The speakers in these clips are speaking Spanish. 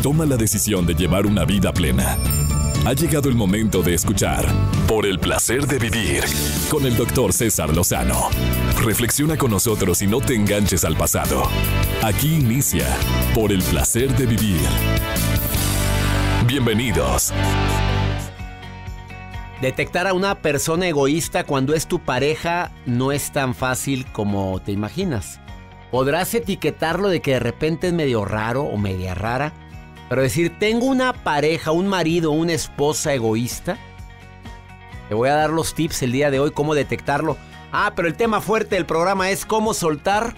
toma la decisión de llevar una vida plena. Ha llegado el momento de escuchar Por el placer de vivir con el Dr. César Lozano. Reflexiona con nosotros y no te enganches al pasado. Aquí inicia Por el placer de vivir. Bienvenidos. Detectar a una persona egoísta cuando es tu pareja no es tan fácil como te imaginas. Podrás etiquetarlo de que de repente es medio raro o media rara, pero decir, tengo una pareja, un marido, una esposa egoísta. Te voy a dar los tips el día de hoy, cómo detectarlo. Pero el tema fuerte del programa es cómo soltar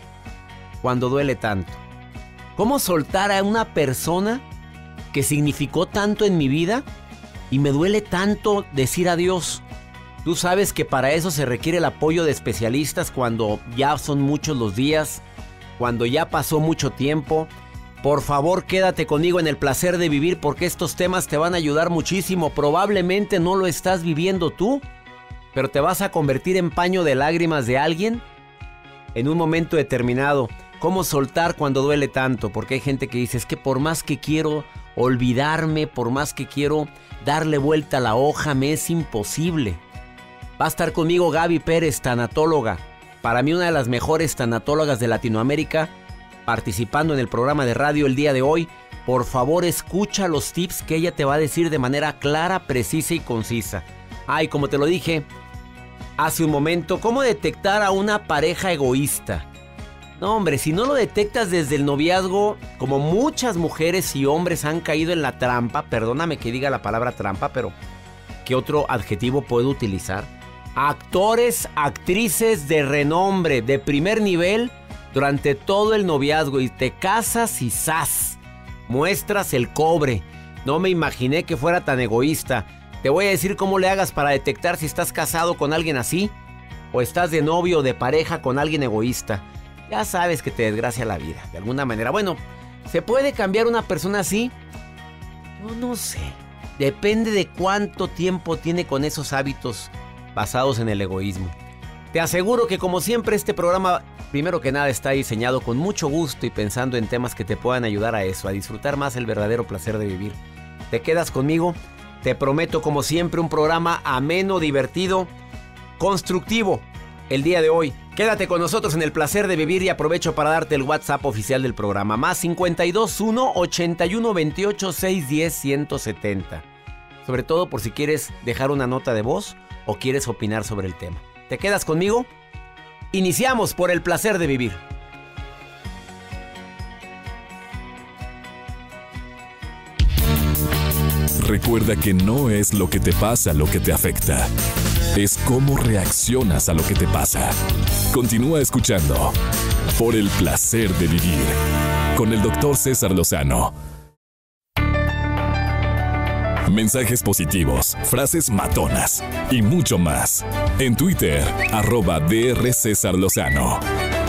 cuando duele tanto. Cómo soltar a una persona que significó tanto en mi vida y me duele tanto decir adiós. Tú sabes que para eso se requiere el apoyo de especialistas cuando ya son muchos los días, cuando ya pasó mucho tiempo. Por favor, quédate conmigo en el placer de vivir porque estos temas te van a ayudar muchísimo. Probablemente no lo estás viviendo tú, pero te vas a convertir en paño de lágrimas de alguien en un momento determinado. ¿Cómo soltar cuando duele tanto? Porque hay gente que dice, es que por más que quiero olvidarme, por más que quiero darle vuelta a la hoja, me es imposible. Va a estar conmigo Gaby Pérez, tanatóloga. Para mí una de las mejores tanatólogas de Latinoamérica, participando en el programa de radio el día de hoy. Por favor, escucha los tips que ella te va a decir de manera clara, precisa y concisa. Y como te lo dije hace un momento, ¿cómo detectar a una pareja egoísta? No, hombre, si no lo detectas desde el noviazgo, como muchas mujeres y hombres han caído en la trampa, perdóname que diga la palabra trampa, pero ¿qué otro adjetivo puedo utilizar? Actores, actrices de renombre, de primer nivel, durante todo el noviazgo, y te casas y ¡zas! Muestras el cobre. No me imaginé que fuera tan egoísta. Te voy a decir cómo le hagas para detectar si estás casado con alguien así o estás de novio o de pareja con alguien egoísta. Ya sabes que te desgracia la vida, de alguna manera. Bueno, ¿se puede cambiar una persona así? No sé. Depende de cuánto tiempo tiene con esos hábitos basados en el egoísmo. Te aseguro que, como siempre, este programa, primero que nada, está diseñado con mucho gusto y pensando en temas que te puedan ayudar a eso, a disfrutar más el verdadero placer de vivir. ¿Te quedas conmigo? Te prometo, como siempre, un programa ameno, divertido, constructivo el día de hoy. Quédate con nosotros en el placer de vivir y aprovecho para darte el WhatsApp oficial del programa. Más 521 81 28 610 170. Sobre todo por si quieres dejar una nota de voz o quieres opinar sobre el tema. ¿Te quedas conmigo? Iniciamos por el placer de vivir. Recuerda que no es lo que te pasa lo que te afecta. Es cómo reaccionas a lo que te pasa. Continúa escuchando Por el placer de vivir con el Dr. César Lozano. Mensajes positivos, frases matonas y mucho más. En Twitter, @Dr. César Lozano.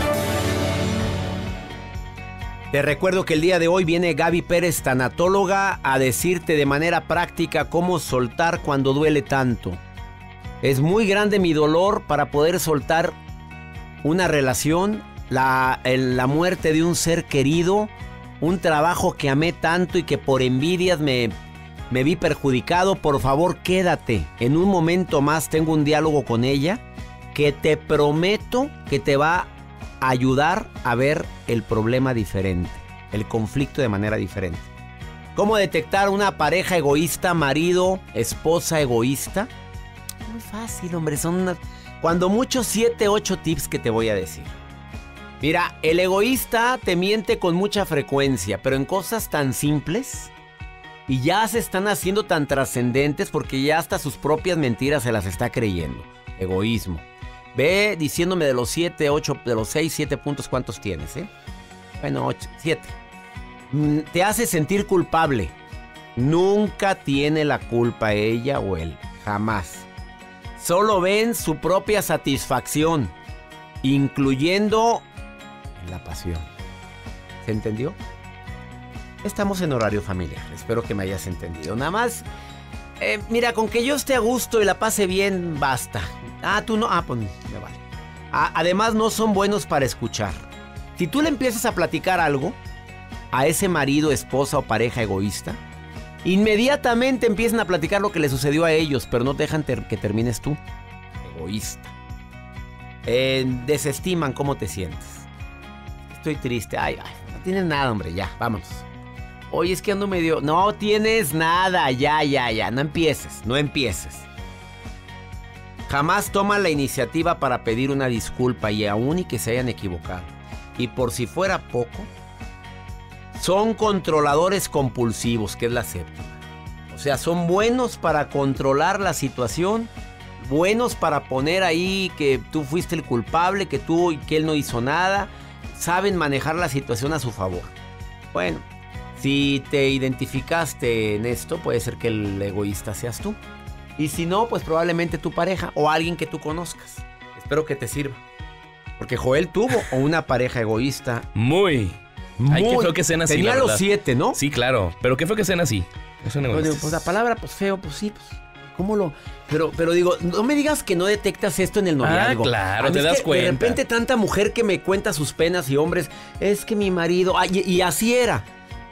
Te recuerdo que el día de hoy viene Gaby Pérez, tanatóloga, a decirte de manera práctica cómo soltar cuando duele tanto. Es muy grande mi dolor para poder soltar una relación, la muerte de un ser querido, un trabajo que amé tanto y que por envidias me vi perjudicado. Por favor, quédate. En un momento más tengo un diálogo con ella que te prometo que te va a ayudar a ver el problema diferente, el conflicto de manera diferente. ¿Cómo detectar una pareja egoísta, marido, esposa egoísta? Muy fácil, hombre. Son cuando mucho 7, 8 tips que te voy a decir. Mira, el egoísta te miente con mucha frecuencia, pero en cosas tan simples. Y ya se están haciendo tan trascendentes porque ya hasta sus propias mentiras se las está creyendo. Egoísmo. Ve diciéndome de los 7, 8, de los 6, 7 puntos, ¿cuántos tienes, Bueno, 8, 7. Te hace sentir culpable. Nunca tiene la culpa ella o él. Jamás. Solo ven su propia satisfacción, incluyendo la pasión. ¿Se entendió? Estamos en horario familiar. Espero que me hayas entendido. Nada más, mira, con que yo esté a gusto y la pase bien, basta. Tú no. Pues me vale. Además, no son buenos para escuchar. Si tú le empiezas a platicar algo a ese marido, esposa o pareja egoísta, inmediatamente empiezan a platicar lo que le sucedió a ellos, pero no te dejan que termines tú. Egoísta. Desestiman cómo te sientes. Estoy triste. Ay, no tienes nada, hombre, ya, vámonos. Oye, es que ando medio... No tienes nada, ya. No empieces. Jamás toman la iniciativa para pedir una disculpa y aún y que se hayan equivocado. Y por si fuera poco, son controladores compulsivos, que es la séptima. O sea, son buenos para controlar la situación, buenos para poner ahí que tú fuiste el culpable, que él no hizo nada. Saben manejar la situación a su favor. Bueno, si te identificaste en esto, puede ser que el egoísta seas tú. Y si no, pues probablemente tu pareja o alguien que tú conozcas. Espero que te sirva. Porque Joel tuvo una pareja egoísta. Muy. Ay, qué feo que sean así. Tenía los 7, ¿no? Sí, claro. Pero qué feo que sean así. Pues la palabra, pues feo, pues sí, pues. ¿Cómo lo...? Pero digo, no me digas que no detectas esto en el noviazgo. Claro, te das cuenta. De repente tanta mujer que me cuenta sus penas y hombres, es que mi marido... y así era.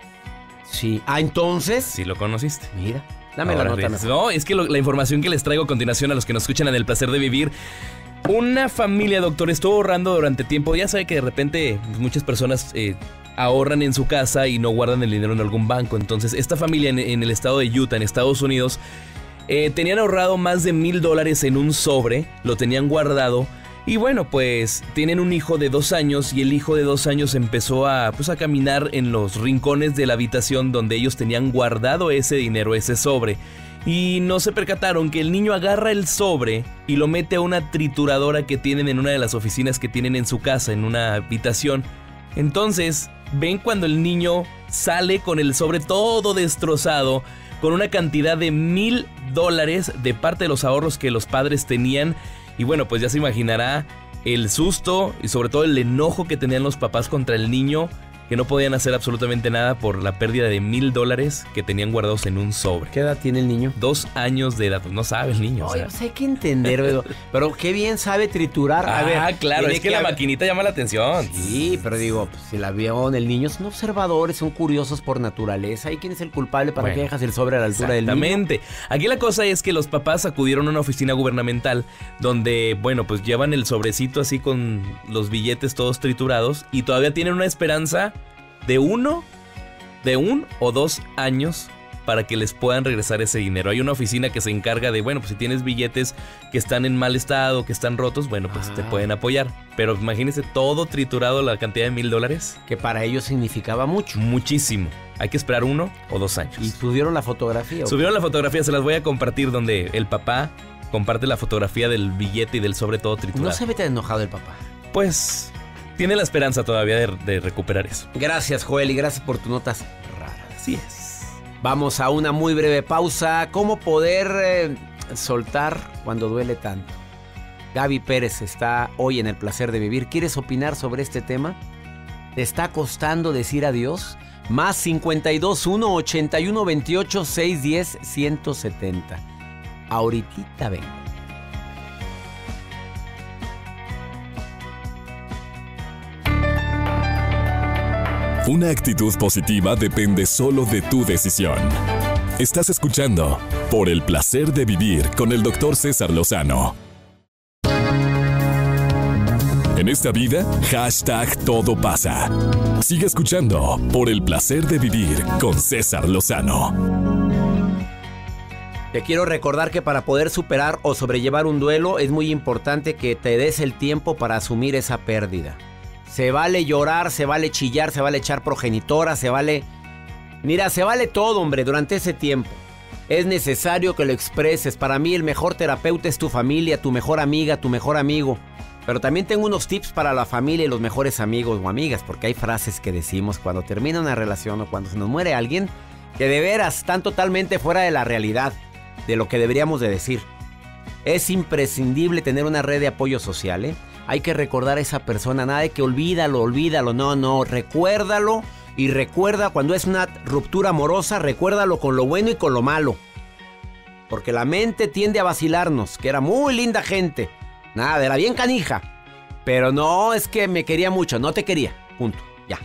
Sí. Entonces... Sí lo conociste. Mira, dame la nota. No, es que la información que les traigo a continuación a los que nos escuchan en El Placer de Vivir... Una familia, doctor, estuvo ahorrando durante tiempo. Ya sabe que de repente muchas personas ahorran en su casa y no guardan el dinero en algún banco. Entonces, esta familia en el estado de Utah, en Estados Unidos... tenían ahorrado más de $1,000 en un sobre, lo tenían guardado y bueno, pues tienen un hijo de 2 años y el hijo de 2 años empezó a caminar en los rincones de la habitación donde ellos tenían guardado ese dinero, ese sobre. Y no se percataron que el niño agarra el sobre y lo mete a una trituradora que tienen en una de las oficinas que tienen en su casa, en una habitación. Entonces, ven cuando el niño sale con el sobre todo destrozado, con una cantidad de $1,000 de parte de los ahorros que los padres tenían. Y bueno, pues ya se imaginará el susto y sobre todo el enojo que tenían los papás contra el niño, que no podían hacer absolutamente nada por la pérdida de $1,000 que tenían guardados en un sobre. ¿Qué edad tiene el niño? 2 años de edad. No sabe el niño. Oye, hay que entender, pero qué bien sabe triturar. A ver, claro, es que la maquinita llama la atención. Sí, pero digo, pues, si la vio el niño, son observadores, son curiosos por naturaleza. ¿Y quién es el culpable para que dejas el sobre a la altura del niño? Exactamente. Aquí la cosa es que los papás acudieron a una oficina gubernamental donde, bueno, pues llevan el sobrecito así con los billetes todos triturados y todavía tienen una esperanza de 1 o 2 años para que les puedan regresar ese dinero. Hay una oficina que se encarga de, bueno, pues si tienes billetes que están en mal estado, que están rotos, bueno, pues te pueden apoyar. Pero imagínense todo triturado, la cantidad de $1,000. Que para ellos significaba mucho. Muchísimo. Hay que esperar 1 o 2 años. ¿Y subieron la fotografía? Subieron la fotografía, se las voy a compartir, donde el papá comparte la fotografía del billete y del sobre todo triturado. ¿No se ve tan enojado el papá? Pues tiene la esperanza todavía de recuperar eso. Gracias, Joel, y gracias por tus notas raras. Así es. Vamos a una muy breve pausa. ¿Cómo poder soltar cuando duele tanto? Gaby Pérez está hoy en El Placer de Vivir. ¿Quieres opinar sobre este tema? ¿Te está costando decir adiós? Más 521 81 28 610 170. Ahorita vengo. Una actitud positiva depende solo de tu decisión. Estás escuchando Por el Placer de Vivir con el Dr. César Lozano. En esta vida, #todo pasa. Sigue escuchando Por el Placer de Vivir con César Lozano. Te quiero recordar que para poder superar o sobrellevar un duelo es muy importante que te des el tiempo para asumir esa pérdida. Se vale llorar, se vale chillar, se vale echar progenitora, se vale... Mira, se vale todo, hombre, durante ese tiempo. Es necesario que lo expreses. Para mí el mejor terapeuta es tu familia, tu mejor amiga, tu mejor amigo. Pero también tengo unos tips para la familia y los mejores amigos o amigas, porque hay frases que decimos cuando termina una relación o cuando se nos muere alguien que de veras están totalmente fuera de la realidad, de lo que deberíamos de decir. Es imprescindible tener una red de apoyo social, ¿eh? Hay que recordar a esa persona, nada de que olvídalo, no, recuérdalo y recuerda cuando es una ruptura amorosa, recuérdalo con lo bueno y con lo malo. Porque la mente tiende a vacilarnos, que era muy linda gente, nada, era bien canija, pero no es que me quería mucho, no te quería, punto, ya.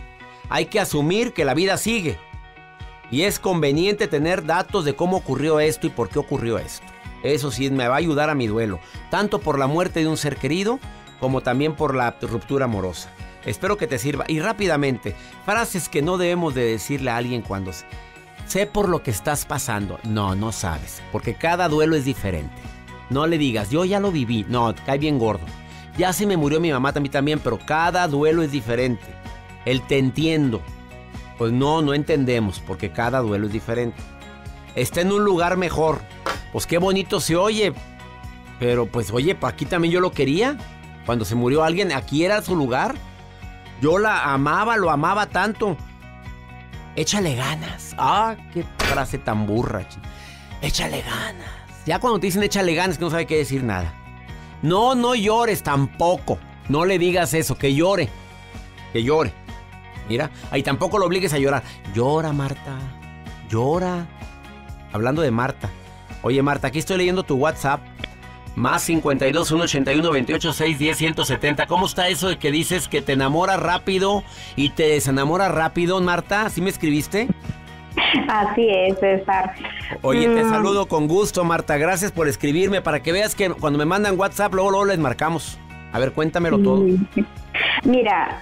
hay que asumir que la vida sigue. Y es conveniente tener datos de cómo ocurrió esto y por qué ocurrió esto. Eso sí, me va a ayudar a mi duelo, tanto por la muerte de un ser querido, como también por la ruptura amorosa. Espero que te sirva. Y rápidamente, frases que no debemos de decirle a alguien cuando sé por lo que estás pasando. No sabes, porque cada duelo es diferente. No le digas, yo ya lo viví. No, cae bien gordo. Ya se me murió mi mamá también, pero cada duelo es diferente. El te entiendo. Pues no entendemos, porque cada duelo es diferente. Está en un lugar mejor. Pues qué bonito se oye. Pero pues oye, aquí también yo lo quería. Cuando se murió alguien, aquí era su lugar. Yo la amaba, lo amaba tanto. Échale ganas. Ah, qué frase tan burra. Échale ganas. Ya cuando te dicen échale ganas, que no sabe qué decir nada. No llores tampoco. No le digas eso, que llore. Que llore. Mira, ahí tampoco lo obligues a llorar. Llora, Marta. Llora. Hablando de Marta. Oye, Marta, aquí estoy leyendo tu WhatsApp. Más 52 181 28 610 170. ¿Cómo está eso de que dices que te enamoras rápido y te desenamoras rápido, Marta? ¿Sí me escribiste? Así es, César. Oye, te saludo con gusto, Marta. Gracias por escribirme, para que veas que cuando me mandan WhatsApp, luego les marcamos. A ver, cuéntamelo todo. Mira,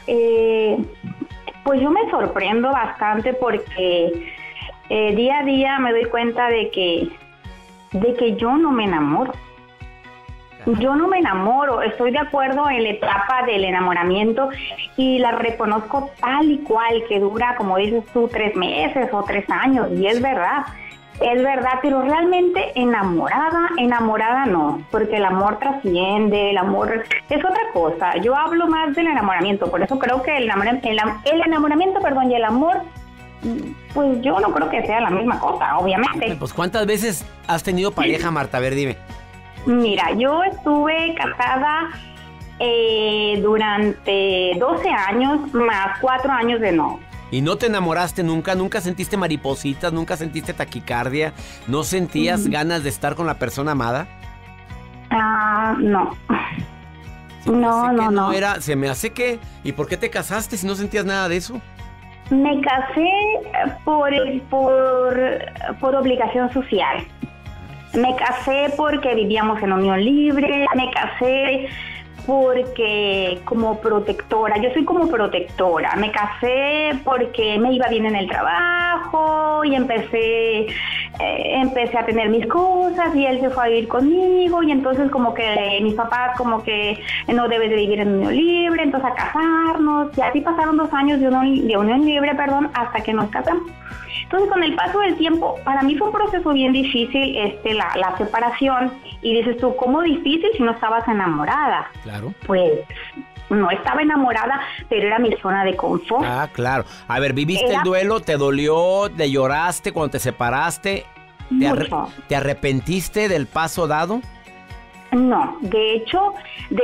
pues yo me sorprendo bastante porque día a día me doy cuenta de que yo no me enamoro. Yo no me enamoro, estoy de acuerdo en la etapa del enamoramiento y la reconozco tal y cual, que dura, como dices tú, 3 meses o 3 años, y es verdad, pero realmente enamorada no, porque el amor trasciende, el amor es otra cosa. Yo hablo más del enamoramiento, por eso creo que el enamoramiento, y el amor, pues yo no creo que sea la misma cosa, obviamente. Pues ¿cuántas veces has tenido pareja, Marta? A ver, dime. Mira, yo estuve casada durante 12 años más 4 años de no. ¿Y no te enamoraste nunca? ¿Nunca sentiste maripositas? ¿Nunca sentiste taquicardia? ¿No sentías ganas de estar con la persona amada? No. No. Se me hace que... ¿Y por qué te casaste si no sentías nada de eso? Me casé por obligación social. Me casé porque vivíamos en unión libre, me casé porque como protectora, yo soy como protectora, me casé porque me iba bien en el trabajo y empecé a tener mis cosas y él se fue a vivir conmigo y entonces como que mis papás como que no debes de vivir en unión libre, entonces a casarnos, y así pasaron 2 años de unión libre, hasta que nos casamos. Entonces, con el paso del tiempo, para mí fue un proceso bien difícil la separación. Y dices tú, ¿cómo difícil si no estabas enamorada? Claro. Pues no estaba enamorada, pero era mi zona de confort. Ah, claro. A ver, ¿viviste el duelo? ¿Te dolió? ¿Te lloraste cuando te separaste? ¿Te arrepentiste del paso dado? No, de hecho,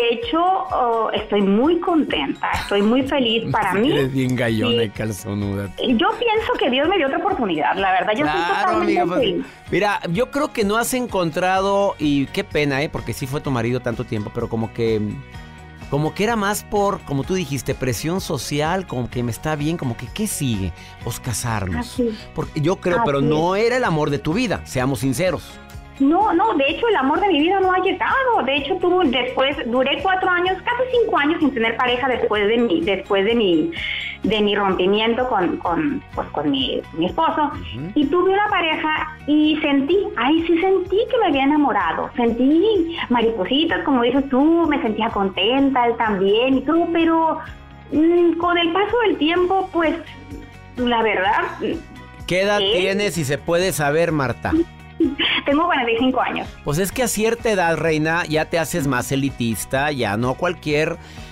estoy muy contenta, estoy muy feliz para mí. Eres bien gallona y calzonuda. Yo pienso que Dios me dio otra oportunidad, la verdad, yo estoy totalmente feliz. Mira, yo creo que no has encontrado, y qué pena, porque sí fue tu marido tanto tiempo, pero como que era más por, como tú dijiste, presión social, como que me está bien, como que ¿qué sigue? Pues casarnos. Así. Porque yo creo, pero no era el amor de tu vida, seamos sinceros. No, de hecho el amor de mi vida no ha llegado. De hecho duré 4 años, casi 5 años sin tener pareja después de mi rompimiento con mi esposo. Uh-huh. Y tuve una pareja y sentí que me había enamorado. Sentí maripositas, como dices tú, me sentía contenta, él también y todo, pero con el paso del tiempo, pues, la verdad... ¿Qué edad tienes, si se puede saber, Marta? Tengo 45 años. Pues es que a cierta edad, reina, ya te haces más elitista, ya cualquier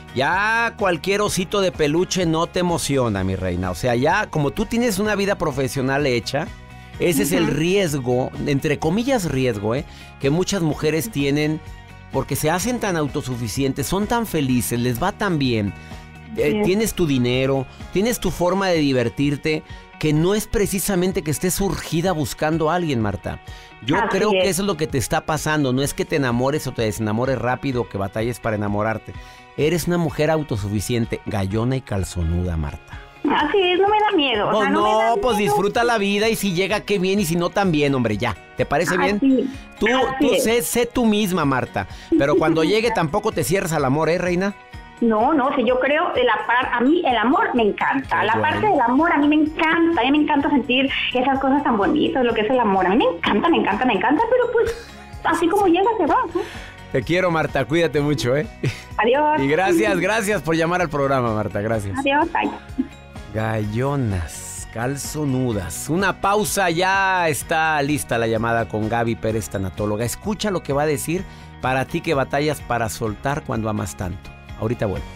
osito de peluche no te emociona, mi reina. O sea, ya como tú tienes una vida profesional hecha, ese es el riesgo, entre comillas riesgo, que muchas mujeres tienen porque se hacen tan autosuficientes, son tan felices, les va tan bien, tienes tu dinero, tienes tu forma de divertirte, que no es precisamente que estés urgida buscando a alguien, Marta. Yo creo que eso es lo que te está pasando. No es que te enamores o te desenamores rápido o que batalles para enamorarte. Eres una mujer autosuficiente, gallona y calzonuda, Marta. Así es, no me da miedo. Pues no me da miedo. pues disfruta la vida y si llega, qué bien, y si no, también, hombre, ya. ¿Te parece bien? Tú sé tú misma, Marta. Pero cuando llegue tampoco te cierres al amor, ¿eh, reina? No, si yo creo, a mí el amor me encanta. La parte del amor a mí me encanta. A mí me encanta sentir esas cosas tan bonitas, lo que es el amor. A mí me encanta, pero pues así como llega se va, ¿no? Te quiero, Marta, cuídate mucho, ¿eh? Adiós. Y gracias por llamar al programa, Marta, gracias. Adiós, bye. Gallonas, calzonudas. Una pausa, ya está lista la llamada con Gaby Pérez, tanatóloga. Escucha lo que va a decir para ti que batallas para soltar cuando amas tanto. Ahorita vuelvo.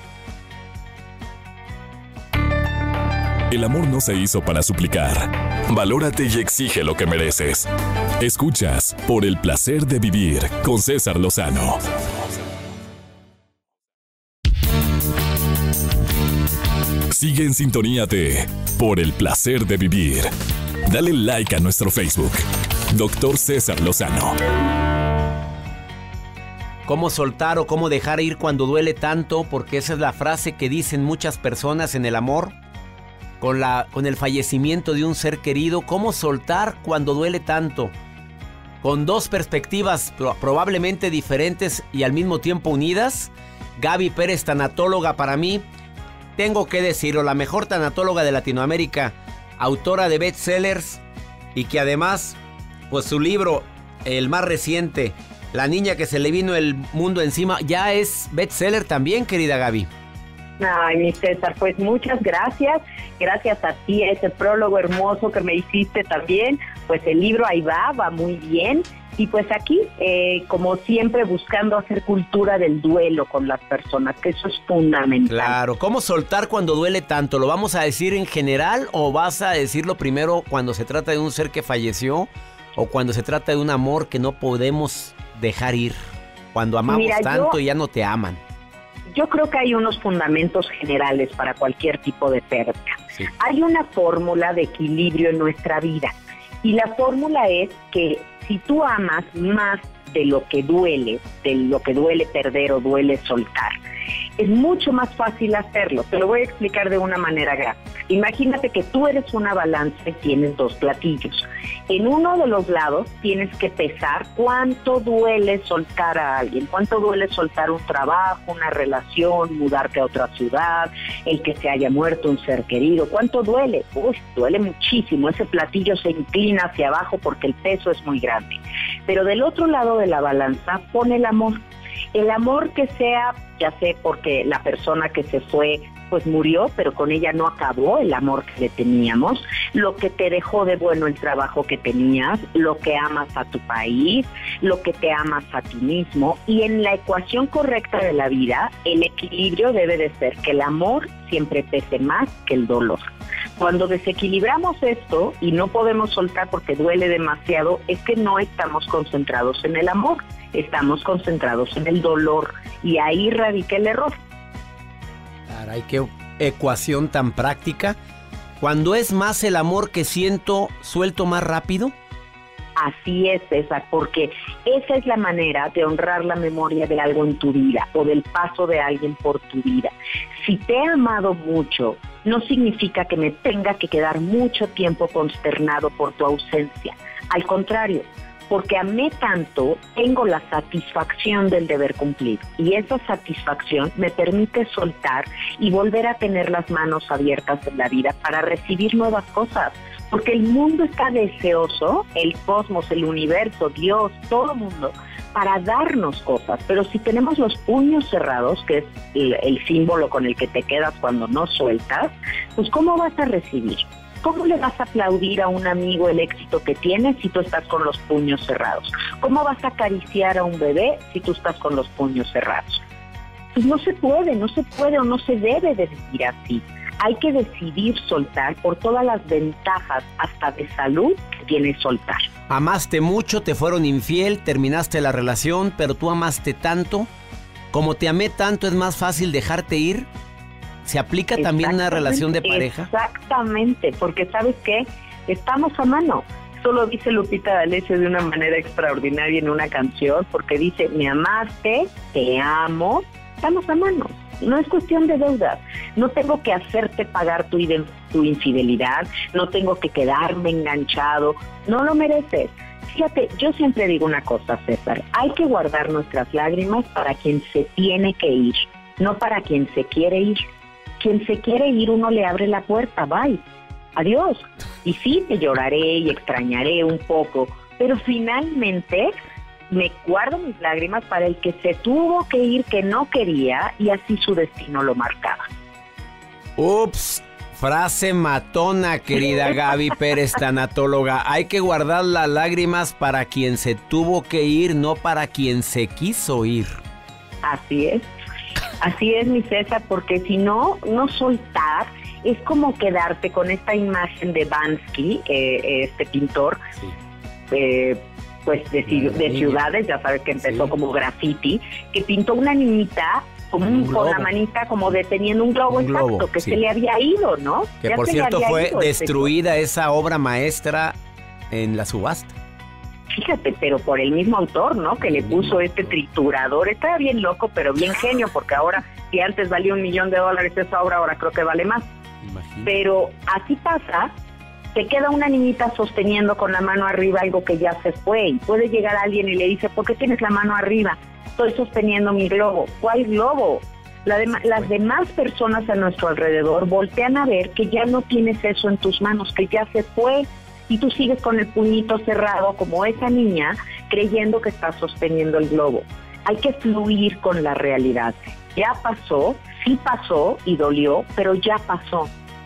El amor no se hizo para suplicar. Valórate y exige lo que mereces. Escuchas Por el placer de vivir con César Lozano. Sigue en sintonía de Por el placer de vivir. Dale like a nuestro Facebook, Dr. César Lozano. ¿Cómo soltar o cómo dejar ir cuando duele tanto? Porque esa es la frase que dicen muchas personas en el amor. Con el fallecimiento de un ser querido, ¿cómo soltar cuando duele tanto? Con dos perspectivas probablemente diferentes y al mismo tiempo unidas. Gaby Pérez, tanatóloga, para mí, tengo que decirlo, la mejor tanatóloga de Latinoamérica, autora de bestsellers y que además, pues su libro, el más reciente, La niña que se le vino el mundo encima, ya es bestseller también, querida Gaby. Ay, mi César, pues muchas gracias. Gracias a ti, a ese prólogo hermoso que me hiciste también. Pues el libro ahí va muy bien. Y pues aquí, como siempre, buscando hacer cultura del duelo con las personas, que eso es fundamental. Claro, ¿cómo soltar cuando duele tanto? ¿Lo vamos a decir en general o vas a decirlo primero cuando se trata de un ser que falleció o cuando se trata de un amor que no podemos dejar ir? Cuando amamos tanto y ya no te aman. Yo creo que hay unos fundamentos generales para cualquier tipo de pérdida. Sí. Hay una fórmula de equilibrio en nuestra vida y la fórmula es que si tú amas más de lo que duele perder o duele soltar, es mucho más fácil hacerlo. Te lo voy a explicar de una manera gráfica. Imagínate que tú eres una balanza y tienes dos platillos. En uno de los lados tienes que pesar cuánto duele soltar a alguien, cuánto duele soltar un trabajo, una relación, mudarte a otra ciudad, el que se haya muerto un ser querido, cuánto duele. Duele muchísimo. Ese platillo se inclina hacia abajo porque el peso es muy grande. Pero del otro lado de la balanza pone el amor. El amor que sea, ya sé, porque la persona que se fue pues murió, pero con ella no acabó el amor que le teníamos, lo que te dejó de bueno el trabajo que tenías, lo que amas a tu país, lo que te amas a ti mismo, y en la ecuación correcta de la vida, el equilibrio debe de ser que el amor siempre pese más que el dolor. Cuando desequilibramos esto y no podemos soltar porque duele demasiado, es que no estamos concentrados en el amor, estamos concentrados en el dolor, y ahí radica el error. Caray, qué ecuación tan práctica. Cuando es más el amor que siento, ¿suelto más rápido? Así es, César, porque esa es la manera de honrar la memoria de algo en tu vida o del paso de alguien por tu vida. Si te he amado mucho, no significa que me tenga que quedar mucho tiempo consternado por tu ausencia. Al contrario, porque amé tanto, tengo la satisfacción del deber cumplido. Y esa satisfacción me permite soltar y volver a tener las manos abiertas en la vida para recibir nuevas cosas. Porque el mundo está deseoso, el cosmos, el universo, Dios, todo el mundo, para darnos cosas. Pero si tenemos los puños cerrados, que es el símbolo con el que te quedas cuando no sueltas, pues ¿cómo vas a recibir? ¿Cómo le vas a aplaudir a un amigo el éxito que tiene si tú estás con los puños cerrados? ¿Cómo vas a acariciar a un bebé si tú estás con los puños cerrados? Pues no se puede o no se debe de vivir así. Hay que decidir soltar por todas las ventajas, hasta de salud, que tiene soltar. Amaste mucho, te fueron infiel, terminaste la relación, pero tú amaste tanto. Como te amé tanto, es más fácil dejarte ir. ¿Se aplica también una relación de pareja? Exactamente, porque ¿sabes qué? Estamos a mano. Eso lo dice Lupita D'Alessio de una manera extraordinaria en una canción, porque dice, me amaste, te amo, estamos a mano. no es cuestión de deudas. No tengo que hacerte pagar tu infidelidad, no tengo que quedarme enganchado, no lo mereces. Fíjate, yo siempre digo una cosa, César, hay que guardar nuestras lágrimas para quien se tiene que ir, no para quien se quiere ir. Quien se quiere ir, uno le abre la puerta, bye, adiós. Y sí, te lloraré y extrañaré un poco, pero finalmente me guardo mis lágrimas para el que se tuvo que ir, que no quería, y así su destino lo marcaba. Ups, frase matona, querida Gaby Pérez, tanatóloga. Hay que guardar las lágrimas para quien se tuvo que ir, no para quien se quiso ir. Así es, mi César, porque si no soltar es como quedarte con esta imagen de Bansky, este pintor, sí. Pues de ciudades, ya sabes que empezó como graffiti, que pintó una niñita con la manita como deteniendo un globo, que sí. Se le había ido, ¿no? Que ya por cierto fue destruida esa obra maestra en la subasta. Fíjate, pero por el mismo autor, ¿no? Que le puso este triturador. Estaba bien loco, pero bien genio, porque ahora, si antes valía $1 millón esa obra, ahora creo que vale más. Imagínate. Pero así pasa. Te queda una niñita sosteniendo con la mano arriba algo que ya se fue, y puede llegar alguien y le dice, ¿por qué tienes la mano arriba? Estoy sosteniendo mi globo. ¿Cuál globo? Las demás personas a nuestro alrededor voltean a ver que ya no tienes eso en tus manos, que ya se fue, y tú sigues con el puñito cerrado como esa niña, creyendo que estás sosteniendo el globo. Hay que fluir con la realidad. Ya pasó, sí pasó y dolió, pero ya pasó.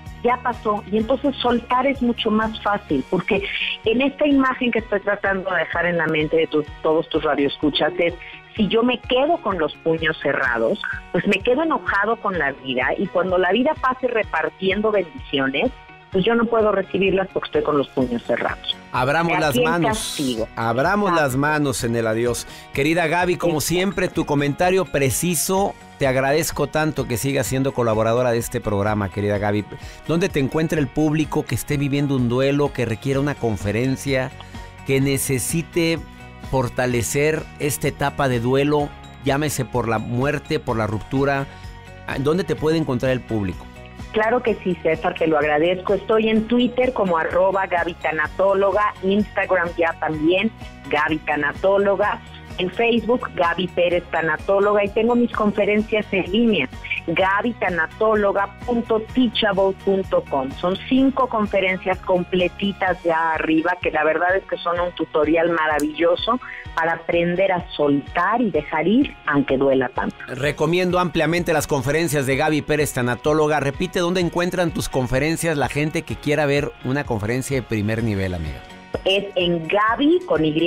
Y entonces soltar es mucho más fácil, porque en esta imagen que estoy tratando de dejar en la mente de todos tus radioescuchas es, si yo me quedo con los puños cerrados, pues me quedo enojado con la vida, y cuando la vida pase repartiendo bendiciones, pues yo no puedo recibirlas porque estoy con los puños cerrados. Abramos las manos. Abramos las manos en el adiós. Querida Gaby, como siempre, tu comentario preciso. Te agradezco tanto que sigas siendo colaboradora de este programa, querida Gaby. ¿Dónde te encuentra el público que esté viviendo un duelo, que requiera una conferencia, que necesite fortalecer esta etapa de duelo, llámese por la muerte, por la ruptura? ¿Dónde te puede encontrar el público? Claro que sí, César, te lo agradezco. Estoy en Twitter como @GabyTanatóloga, Instagram ya también, Gaby Tanatóloga, en Facebook, Gaby Pérez Tanatóloga, y tengo mis conferencias en línea, gabytanatóloga.teachable.com. Son 5 conferencias completitas ya arriba, que la verdad es que son un tutorial maravilloso para aprender a soltar y dejar ir, aunque duela tanto. Recomiendo ampliamente las conferencias de Gaby Pérez Tanatóloga. Repite, ¿dónde encuentran tus conferencias la gente que quiera ver una conferencia de primer nivel, amiga? Es en Gaby, con Y,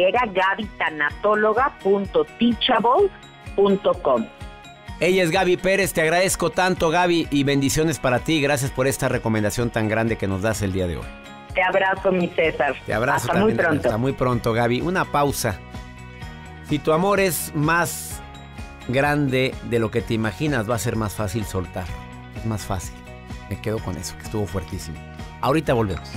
gabytanatóloga.teachable.com. Ella es Gaby Pérez, te agradezco tanto, Gaby, y bendiciones para ti. Gracias por esta recomendación tan grande que nos das el día de hoy. Te abrazo, mi César. Te abrazo. Hasta muy pronto. Hasta muy pronto, Gaby. Una pausa. Si tu amor es más grande de lo que te imaginas, va a ser más fácil soltar. Es más fácil. Me quedo con eso, que estuvo fuertísimo. Ahorita volvemos.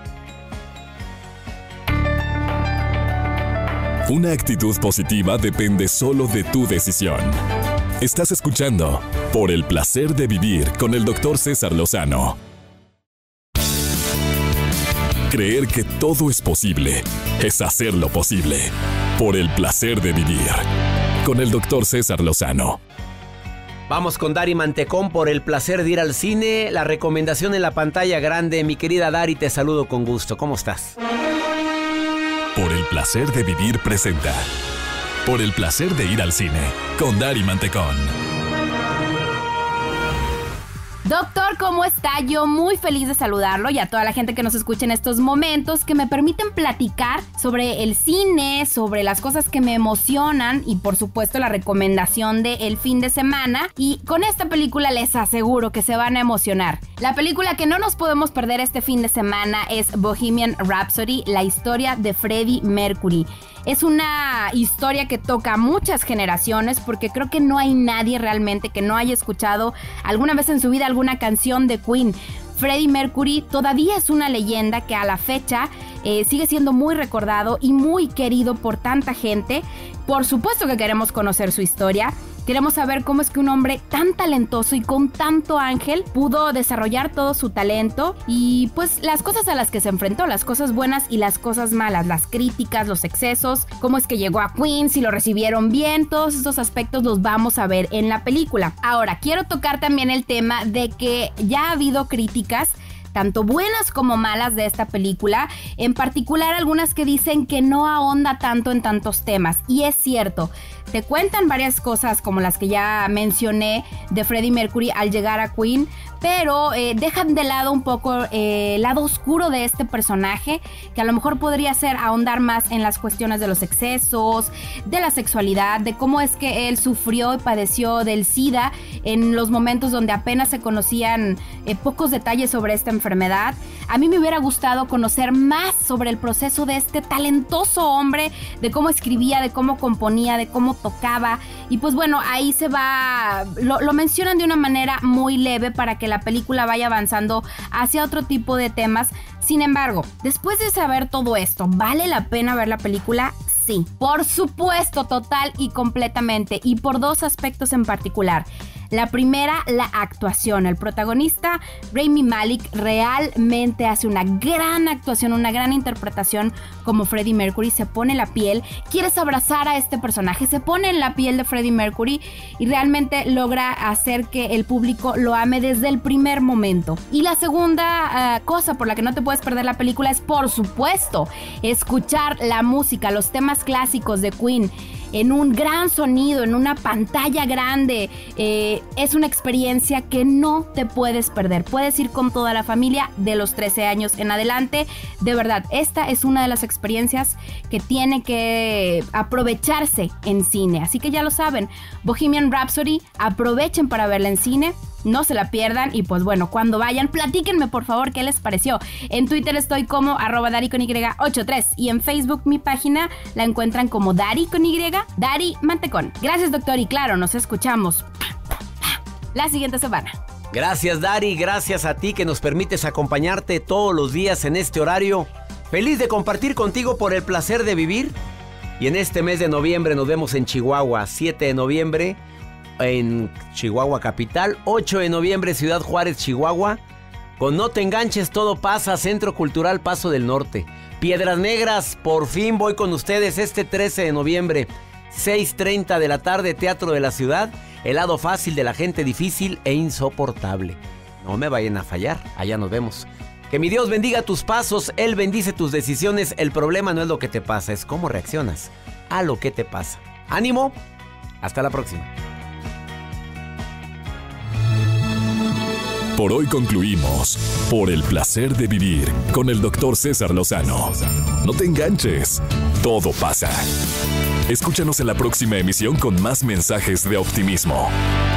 Una actitud positiva depende solo de tu decisión. Estás escuchando Por el Placer de Vivir con el Dr. César Lozano. Creer que todo es posible es hacerlo posible. Por el Placer de Vivir con el Dr. César Lozano. Vamos con Dari Mantecón por el placer de ir al cine. La recomendación en la pantalla grande. Mi querida Dari, te saludo con gusto. ¿Cómo estás? Por el Placer de Vivir presenta Por el Placer de ir al cine con Dari Mantecón. Doctor, ¿cómo está? Yo muy feliz de saludarlo, y a toda la gente que nos escucha en estos momentos, que me permiten platicar sobre el cine, sobre las cosas que me emocionan y por supuesto la recomendación del fin de semana. Y con esta película les aseguro que se van a emocionar. La película que no nos podemos perder este fin de semana es Bohemian Rhapsody, la historia de Freddie Mercury. Es una historia que toca a muchas generaciones, porque creo que no hay nadie realmente que no haya escuchado alguna vez en su vida alguna canción de Queen. Freddie Mercury todavía es una leyenda que a la fecha sigue siendo muy recordado y muy querido por tanta gente. Por supuesto que queremos conocer su historia. Queremos saber cómo es que un hombre tan talentoso y con tanto ángel pudo desarrollar todo su talento y pues las cosas a las que se enfrentó, las cosas buenas y las cosas malas, las críticas, los excesos, cómo es que llegó a Queen, si lo recibieron bien, todos estos aspectos los vamos a ver en la película. Ahora, quiero tocar también el tema de que ya ha habido críticas tanto buenas como malas de esta película, en particular algunas que dicen que no ahonda tanto en tantos temas, y es cierto. Te cuentan varias cosas como las que ya mencioné de Freddie Mercury al llegar a Queen, pero dejan de lado un poco el lado oscuro de este personaje, que a lo mejor podría ser ahondar más en las cuestiones de los excesos, de la sexualidad, de cómo es que él sufrió y padeció del SIDA en los momentos donde apenas se conocían pocos detalles sobre esta enfermedad. A mí me hubiera gustado conocer más sobre el proceso de este talentoso hombre, de cómo escribía, de cómo componía, de cómo tocaba, y pues bueno, ahí se va, lo mencionan de una manera muy leve para que la película vaya avanzando hacia otro tipo de temas. Sin embargo, después de saber todo esto, ¿vale la pena ver la película? Sí, por supuesto, total y completamente, y por dos aspectos en particular. La primera, la actuación. El protagonista, Rami Malek, realmente hace una gran actuación, una gran interpretación como Freddie Mercury. Se pone la piel, quieres abrazar a este personaje, se pone en la piel de Freddie Mercury y realmente logra hacer que el público lo ame desde el primer momento. Y la segunda cosa por la que no te puedes perder la película es, por supuesto, escuchar la música, los temas clásicos de Queen en un gran sonido, en una pantalla grande. Es una experiencia que no te puedes perder. Puedes ir con toda la familia de los 13 años en adelante. De verdad, esta es una de las experiencias que tiene que aprovecharse en cine. Así que ya lo saben, Bohemian Rhapsody, aprovechen para verla en cine. No se la pierdan y pues bueno, cuando vayan, platíquenme por favor qué les pareció. En Twitter estoy como @DariConY83 y en Facebook mi página la encuentran como Dari con Y, Dari Mantecón. Gracias, doctor, y claro, nos escuchamos la siguiente semana. Gracias, Dari, gracias a ti que nos permites acompañarte todos los días en este horario. Feliz de compartir contigo por el placer de vivir. Y en este mes de noviembre nos vemos en Chihuahua, 7 de noviembre en Chihuahua capital, 8 de noviembre Ciudad Juárez, Chihuahua. Con No Te Enganches Todo Pasa, Centro Cultural Paso del Norte. Piedras Negras, por fin voy con ustedes este 13 de noviembre, 6:30 de la tarde, Teatro de la Ciudad. El lado fácil de la gente difícil e insoportable. No me vayan a fallar, allá nos vemos. Que mi Dios bendiga tus pasos, Él bendice tus decisiones. El problema no es lo que te pasa, es cómo reaccionas a lo que te pasa. ¡Ánimo! Hasta la próxima. Por hoy concluimos Por el placer de vivir con el Dr. César Lozano. No te enganches, todo pasa. Escúchanos en la próxima emisión con más mensajes de optimismo.